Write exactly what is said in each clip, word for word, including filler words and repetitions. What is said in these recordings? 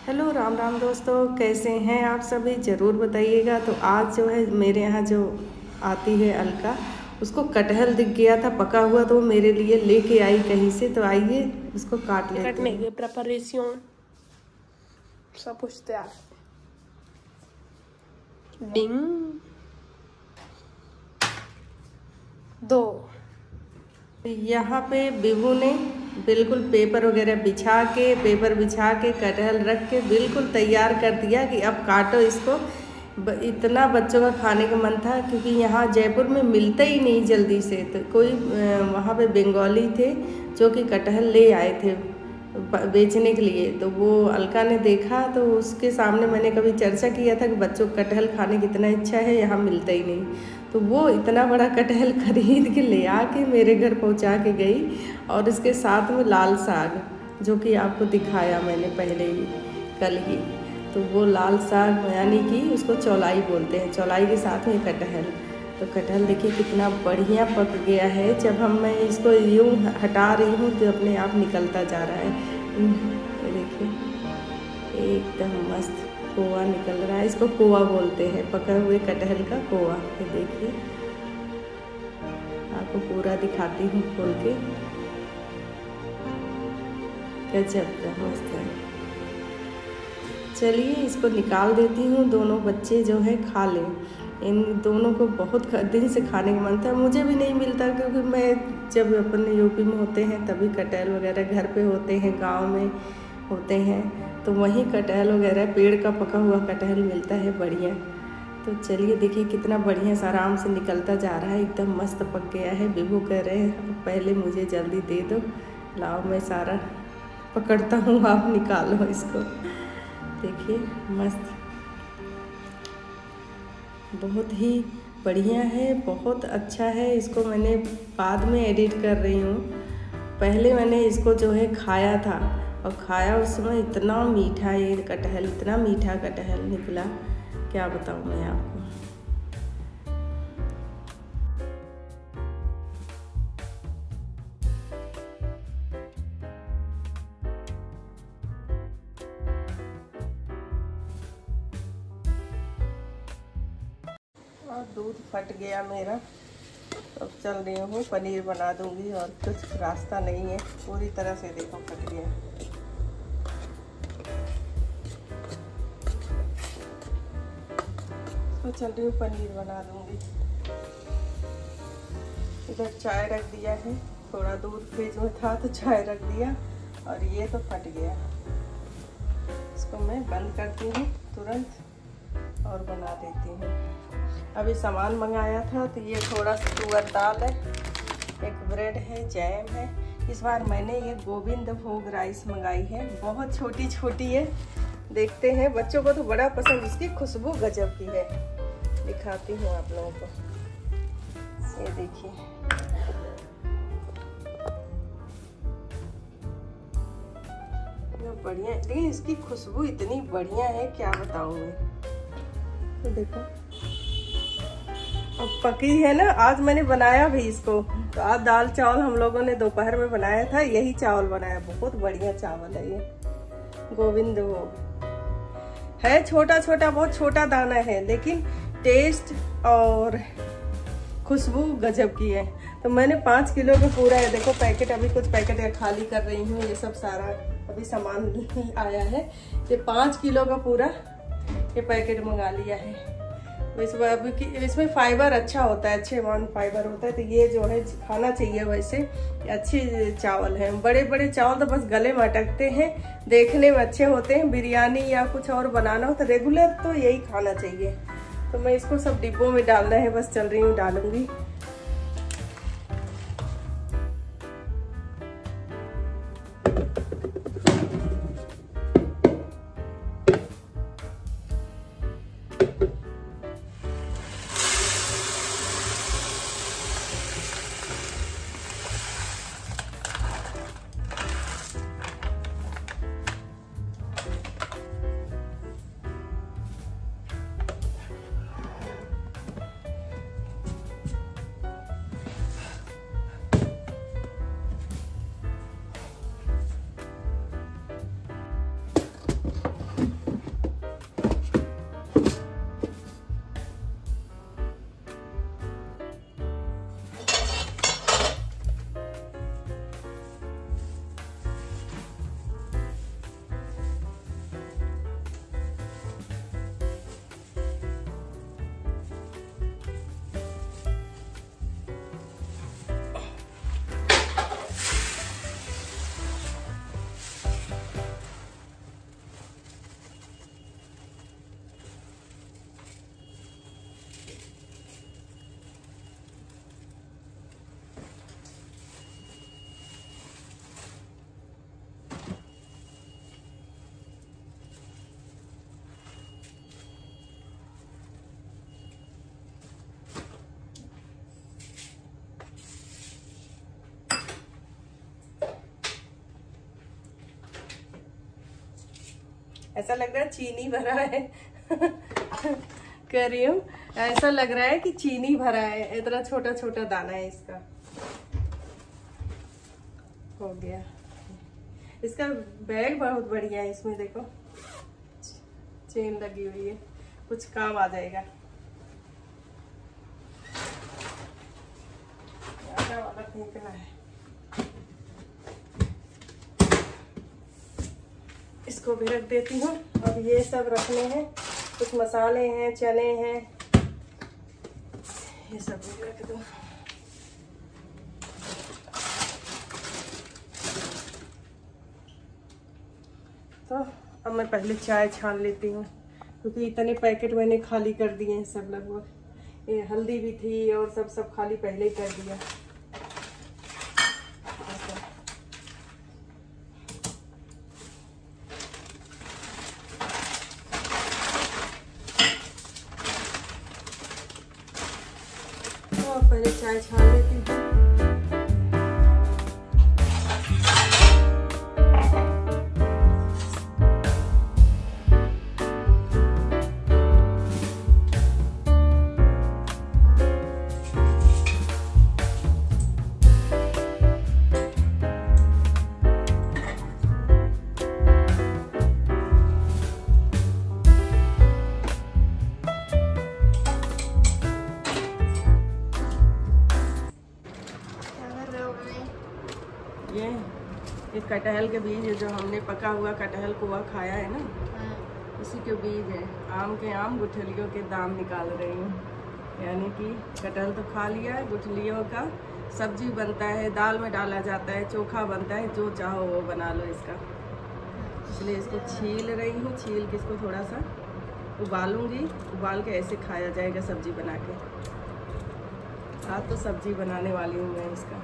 Hello Ram Ram दोस्तों, कैसे हैं आप सभी? ज़रूर बताइएगा। तो आज जो है मेरे यहाँ जो आती है अलका, उसको कटहल दिख गया था पका हुआ, तो वो मेरे लिए लेके आई कहीं से। तो आइए उसको काट लेते कटने हैं। की प्रिपरेशन सब कुछ तैयार। डिंग दो। यहाँ पे बिभू ने बिल्कुल पेपर वगैरह बिछा के पेपर बिछा के कटहल रख के बिल्कुल तैयार कर दिया कि अब काटो इसको। इतना बच्चों का खाने का मन था, क्योंकि यहाँ जयपुर में मिलता ही नहीं जल्दी से। तो कोई वहाँ पे बंगाली थे जो कि कटहल ले आए थे बेचने के लिए। तो वो अलका ने देखा, तो उसके सामने मैंने कभी चर्चा किया था कि बच्चों को कटहल खाने की इतना इच्छा है, यहाँ मिलता ही नहीं। तो वो इतना बड़ा कटहल खरीद के ले आके मेरे घर पहुँचा के गई, और इसके साथ में लाल साग, जो कि आपको दिखाया मैंने पहले ही कल ही। तो वो लाल साग यानी कि उसको चौलाई बोलते हैं, चौलाई के साथ में कटहल। तो कटहल देखिए कितना बढ़िया पक गया है। जब हम मैं इसको यूँ हटा रही हूँ तो अपने आप निकलता जा रहा है। ये देखिए एकदम मस्त कोआ निकल रहा है। इसको कोआ बोलते हैं, पका हुए कटहल का कोआ। ये देखिए आपको पूरा दिखाती हूँ खोल के। गजब का मस्त है। चलिए इसको निकाल देती हूँ, दोनों बच्चे जो है खा लें। इन दोनों को बहुत दिन से खाने का मन था, मुझे भी नहीं मिलता, क्योंकि मैं जब अपन यूपी में होते हैं तभी कटहल वगैरह घर पे होते हैं, गांव में होते हैं, तो वहीं कटहल वगैरह पेड़ का पका हुआ कटहल मिलता है बढ़िया। तो चलिए देखिए कितना बढ़िया सा आराम से निकलता जा रहा है, एकदम मस्त पक गया है। बिभू कह रहे हैं पहले मुझे जल्दी दे दो, लाओ मैं सारा पकड़ता हूँ, आप निकालो इसको। देखिए मस्त, बहुत ही बढ़िया है, बहुत अच्छा है। इसको मैंने बाद में एडिट कर रही हूँ। पहले मैंने इसको जो है खाया था, और खाया उस समय इतना मीठा ये कटहल, इतना मीठा कटहल निकला, क्या बताऊँ मैं आपको। और दूध फट गया मेरा, अब चल रही हूँ पनीर बना दूंगी, और कुछ रास्ता नहीं है, पूरी तरह से देखो फट गया। तो चल रही हूँ पनीर बना दूंगी। इधर चाय रख दिया है, थोड़ा दूध फ्रिज में था तो चाय रख दिया, और ये तो फट गया। इसको मैं बंद करती हूँ तुरंत और बना देती हूँ। अभी सामान मंगाया था, तो ये थोड़ा सा तुअर दाल है, एक ब्रेड है, जैम है। इस बार मैंने ये गोविंद भोग राइस मंगाई है, बहुत छोटी छोटी है। देखते हैं, बच्चों को तो बड़ा पसंद, इसकी खुशबू गजब की है। दिखाती हूँ आप लोगों को, ये देखिए बढ़िया, लेकिन इसकी खुशबू इतनी बढ़िया है क्या बताऊँ मैं। तो देखो अब पकी है ना। आज मैंने बनाया भी इसको, तो आज दाल चावल हम लोगों ने दोपहर में बनाया था, यही चावल बनाया। बहुत बढ़िया चावल है ये, गोविंद भोग है। छोटा छोटा, बहुत छोटा दाना है, लेकिन टेस्ट और खुशबू गजब की है। तो मैंने पाँच किलो का पूरा है, देखो पैकेट, अभी कुछ पैकेट खाली कर रही हूँ। ये सब सारा अभी सामान आया है। ये पाँच किलो का पूरा ये पैकेट मंगा लिया है। इसमें इसमें फाइबर अच्छा होता है, अच्छे अमाउंट फाइबर होता है, तो ये जो है खाना चाहिए। वैसे अच्छे चावल हैं, बड़े बड़े चावल तो बस गले में अटकते हैं, देखने में अच्छे होते हैं। बिरयानी या कुछ और बनाना हो तो रेगुलर तो यही खाना चाहिए। तो मैं इसको सब डिब्बों में डालना है, बस चल रही हूँ डालूंगी। ऐसा लग रहा है चीनी भरा है। कर रही हूँ, ऐसा लग रहा है कि चीनी भरा है, इतना छोटा छोटा दाना है इसका। हो गया। इसका बैग बहुत बढ़िया है, इसमें देखो चेन लगी हुई है, कुछ काम आ जाएगा। आटा वाला फेंकना है, इसको भी रख देती हूँ। अब ये सब रखने हैं, कुछ मसाले हैं, चने हैं, ये सब भी रख दो। तो अब मैं पहले चाय छान लेती हूँ, क्योंकि इतने पैकेट मैंने खाली कर दिए हैं सब लगभग। ये हल्दी भी थी और सब सब खाली पहले ही कर दिया। तो पहले चाय छान लेती हूँ। ये ये कटहल के बीज है, जो हमने पका हुआ कटहल कुआ खाया है ना, उसी के बीज है। आम के आम, गुठलियों के दाम निकाल रही हूँ। यानी कि कटहल तो खा लिया है, गुठलियों का सब्जी बनता है, दाल में डाला जाता है, चोखा बनता है, जो चाहो वो बना लो इसका। इसलिए इसको छील रही हूँ, छील के इसको थोड़ा सा उबालूंगी, उबाल के ऐसे खाया जाएगा सब्जी बना के। आज तो सब्जी बनाने वाली हूँ मैं इसका।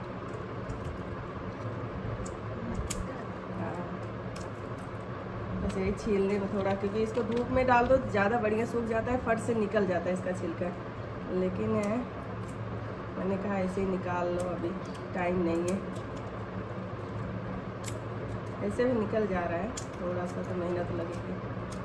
बस यही छीलने में थोड़ा, क्योंकि इसको धूप में डाल दो ज़्यादा बढ़िया सूख जाता है, फट से निकल जाता है इसका छिलका। लेकिन है, मैंने कहा ऐसे ही निकाल लो, अभी टाइम नहीं है। ऐसे भी निकल जा रहा है, थोड़ा सा तो मेहनत लगेगी।